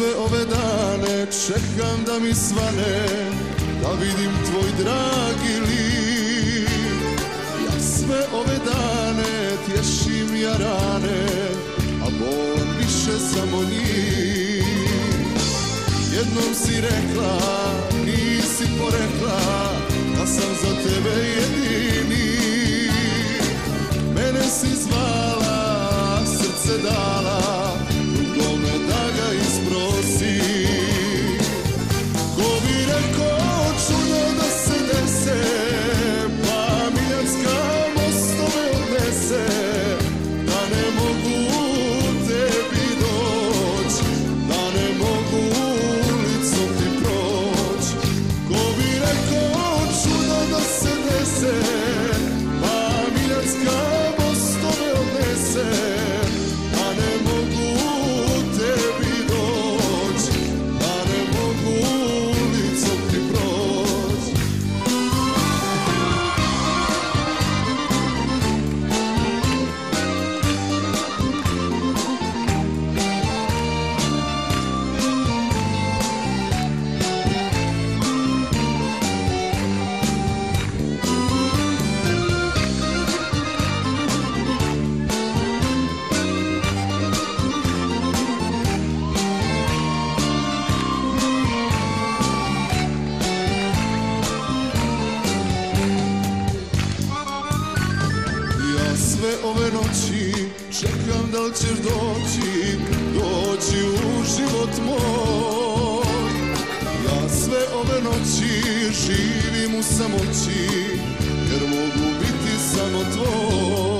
sve ove dane čekam da mi svane, da vidim tvoj dragi lik. Ja sve ove dane tješim ja rane, a bol više samo njih. Jednom si rekla, nisi porekla, da sam za tebe jedini. Mene si zvala, srce dala, drugome da ga isprosi. Ko bi rekao čudo da se dese, pa Miljacka mostove odnese, da ne mogu tebi doć, da ne mogu ulicom ti proć. Ko bi rekao čudo da se dese, pa Miljacka mostove odnese, da ne mogu tebi doć, da ne mogu ulicom ti proć. Sve ove noći čekam da li ćeš doći, doći u život moj. Ja sve ove noći živim u samoći, jer mogu biti samo tvoj.